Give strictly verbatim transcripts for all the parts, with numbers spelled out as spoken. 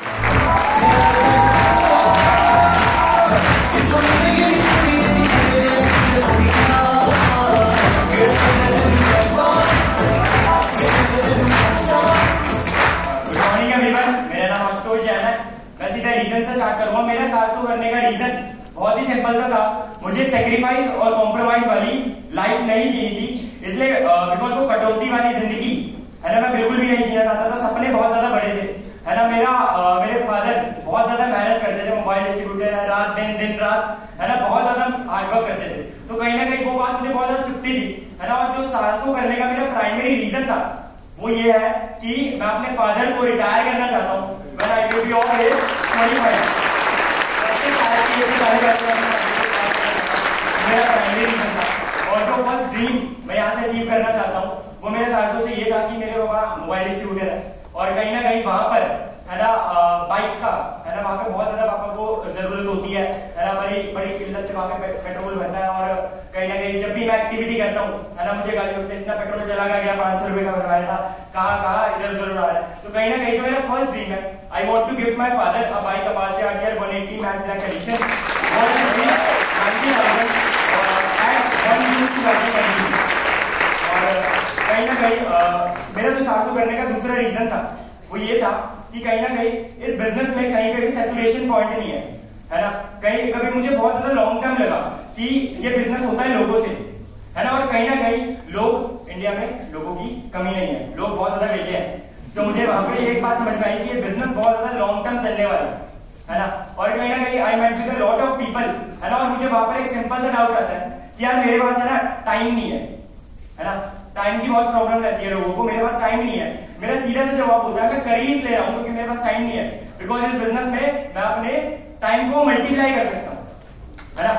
मेरा सात सौ करने का रीजन बहुत ही सिंपल सा था, मुझे सेक्रीफाइस और कॉम्प्रोमाइज वाली लाइफ नहीं जीनी थी, इसलिए बिकॉज वो कटौती वाली जिंदगी है ना मैं बिल्कुल भी नहीं जीना चाहता था। सपने बहुत ज्यादा बड़े थे है ना। मेरा आ, मेरे फादर बहुत ज्यादा मेहनत करते थे, मोबाइल डिस्ट्रीब्यूटर है, रात दिन दिन रात है ना, बहुत ज्यादा हार्डवर्क करते थे। तो कहीं ना कहीं वो बात मुझे बहुत ज्यादा चुभती थी है ना। और जो सात सौ करने का मेरा प्राइमरी रीजन था वो ये है कि मैं अपने फादर को रिटायर करना चाहता हूँ when I will be of age twenty five. मेरा प्राइमरी रीजन था। और जो फर्स्ट ड्रीम मैं यहाँ से अचीव करना चाहता हूँ वो मेरे साथियों से ये था कि मेरे पापा मोबाइल डिस्ट्रीब्यूटर है और कहीं ना कहीं वहां पर है ना बाइक का है ना, वहां पे बहुत ज्यादा पापा को जरूरत होती है है ना, बड़ी बड़ी किल्लत से वहां पे पेट्रोल भरता है। और कहीं ना कहीं जब भी मैं एक्टिविटी करता हूँ है ना, मुझे गाली होती है, इतना पेट्रोल चला गया, पांच सौ रुपए का भरवाया था, कहाँ कहाँ इधर उधर उड़ा रहा है। तो कहीं ना कहीं जो मेरा फर्स्ट ड्रीम है, I want to gift my father a bike Apache RTR one eighty matte black edition और कहीं ना कहीं मेरा जो सात सौ करने का दूसरा रीजन था वो ये था कि कहीं ना कहीं इस बिजनेस में कहीं कहीं सैचुरेशन पॉइंट नहीं है है ना। कहीं कभी मुझे बहुत ज्यादा लॉन्ग टर्म लगा कि ये बिजनेस होता है लोगों से है ना, और कहीं ना कहीं लोग इंडिया में लोगों की कमी नहीं है, लोग बहुत ज्यादा वेले हैं। तो मुझे वहां पे एक बात समझ में आई कि ये बिजनेस बहुत ज्यादा लॉन्ग टर्म चलने वाला है है ना। और कहीं ना कहीं I met with a lot of people है ना, और मुझे वहां पर एक सिंपल सा डाउट आता है कि यार मेरे पास है ना टाइम नहीं है है ना, टाइम की बहुत प्रॉब्लम रहती है लोगों को, मेरे पास टाइम नहीं है। मेरा सीधा सा जवाब होता है मैं कर ही ले रहा हूं क्योंकि मेरे पास टाइम नहीं है, बिकॉज इस बिजनेस में मैं अपने टाइम को मल्टीप्लाई कर सकता हूं है ना।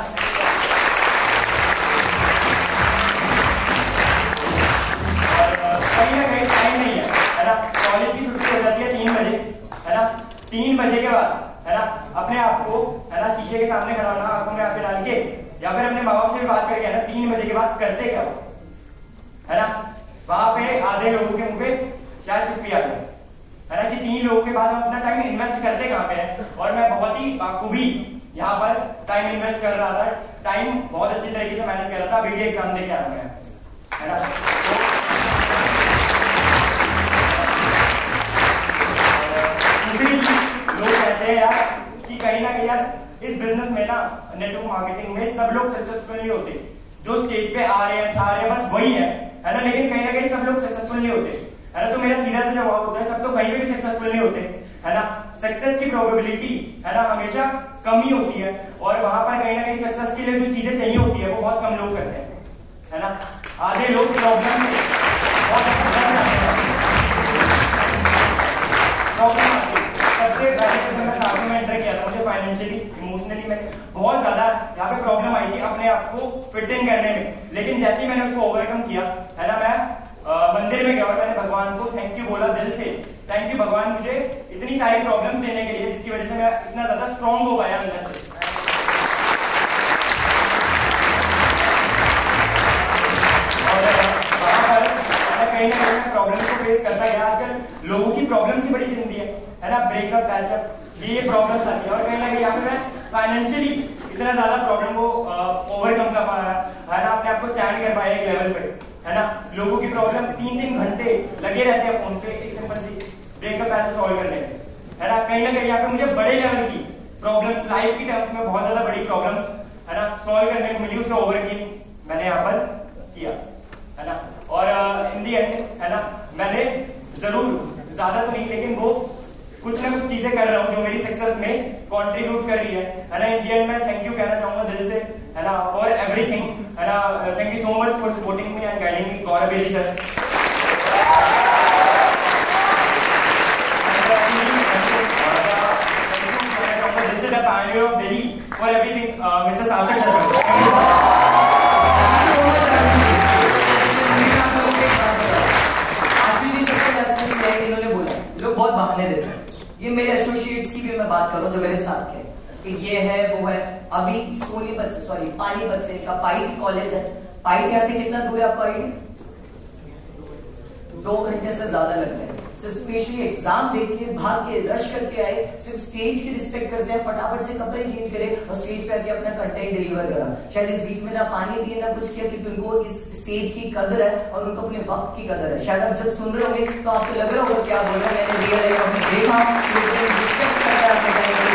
और कहीं ना कहीं टाइम नहीं है है ना, कॉलेज की छुट्टी हो जाती है तीन बजे है ना, तीन बजे के बाद है ना अपने आप को है ना शीशे के सामने खड़ा होना, आंखों में आंखें डाल के, या फिर अपने माँ बाप से भी बात करके है ना, तीन बजे के बाद करते क्या है ना। वहां पे आधे लोगों के मुंह पे शायद चुप्पी आ गई है ना कि तीन लोगों के बाद हम अपना टाइम इन्वेस्ट करते कहां पे है। और मैं बहुत ही बाखूबी यहाँ पर टाइम इन्वेस्ट कर रहा था, टाइम बहुत अच्छी तरीके से मैनेज कर रहा था। बीडी एग्जाम देके आया मैं है ना। दूसरी चीज लोग कहते हैं यार कि कहीं ना कहीं यार इस बिजनेस में ना नेटवर्क मार्केटिंग में सब लोग सक्सेसफुल नहीं होते, जो स्टेज पे आ रहे हैं छा रहे हैं बस वही है है ना, लेकिन कहीं ना कहीं सब लोग सक्सेसफुल नहीं होते है ना। तो मेरा सीधा सा जवाब होता है सब तो कहीं पे भी सक्सेसफुल नहीं होते है ना। सक्सेस की प्रोबेबिलिटी है ना हमेशा कम ही होती है, और वहां पर कहीं ना कहीं सक्सेस के लिए जो चीजें चाहिए होती है वो बहुत कम लोग करते हैं है ना। आधे लोग प्रॉब्लम प्रॉब्लम सबसे पहले जब मैं साथ में एंटर किया था मुझे फाइनेंशियली इमोशनली में बहुत ज्यादा यहाँ पे प्रॉब्लम आई थी अपने आप को फिट इन करने में, लेकिन जैसे ही मैंने उसको ओवरकम किया है ना, मैं आ, मंदिर में गया और मैंने भगवान को थैंक यू बोला दिल से, थैंक यू भगवान मुझे इतनी सारी प्रॉब्लम्स देने के लिए जिसकी वजह से मैं इतना ज्यादा स्ट्रॉन्ग हो पाया अंदर से। और वहां पर कहीं ना कहीं प्रॉब्लम को फेस करता गया। आजकल लोगों की प्रॉब्लम ही बड़ी जिंदगी है है ना, ब्रेकअप पैचअप ये प्रॉब्लम्स आती है, और कहीं ना कहीं यहाँ पे मैं फाइनेंशियली इतना ज्यादा प्रॉब्लम को ओवरकम कर पाया है ना, अपने आप को स्टैंड कर पाया एक लेवल पे है ना। लोगों की प्रॉब्लम तीन तीन घंटे लगे रहते हैं फोन पे एक सिंपल सी ब्रेकअप पैच सॉल्व करने में है ना। कहीं ना कहीं यहाँ पे मुझे बड़े लेवल की प्रॉब्लम्स लाइफ की टर्म्स में बहुत ज्यादा बड़ी प्रॉब्लम्स है ना सॉल्व करने को मिली, उसे ओवरकम मैंने यहाँ पर किया है ना। और इन दी एंड है ना मैंने जरूर ज्यादा तो नहीं लेकिन वो कुछ ना कुछ चीजें कर रहा हूँ जो मेरी सक्सेस में कंट्रीब्यूट कर रही है है ना। इंडियन में थैंक यू कहना चाहूंगा दिल से है ना फॉर एवरीथिंग है ना। Thank you so much for supporting me and guiding me, Gaurav Bedi sir. दिल से the pioneer of Delhi for everything mister Sarthak sir. बहुत बहाने देते हैं, ये मेरे एसोसिएट्स की भी मैं बात कर रहा हूँ जो मेरे साथ है कि ये है वो है। अभी सोनीपत से सॉरी पानीपत से का पाइट कॉलेज है, पाइट यहाँ से कितना दूर है आपको आइडिया? दो घंटे से ज्यादा लगता है। सिर्फ स्पेशली एग्जाम देख के भाग के रश करके आए, सिर्फ स्टेज की रिस्पेक्ट करते हैं, फटाफट से कपड़े चेंज करे और स्टेज पे आके अपना कंटेंट डिलीवर करा। शायद इस बीच में ना पानी पिए ना कुछ किया, क्योंकि उनको इस स्टेज की कदर है और उनको अपने वक्त की कदर है। शायद आप जब सुन रहे होंगे तो आपको लग रहा होगा क्या बोल रहा है, मैंने रियल लाइफ में देखा, रिस्पेक्ट करता है अपने टाइम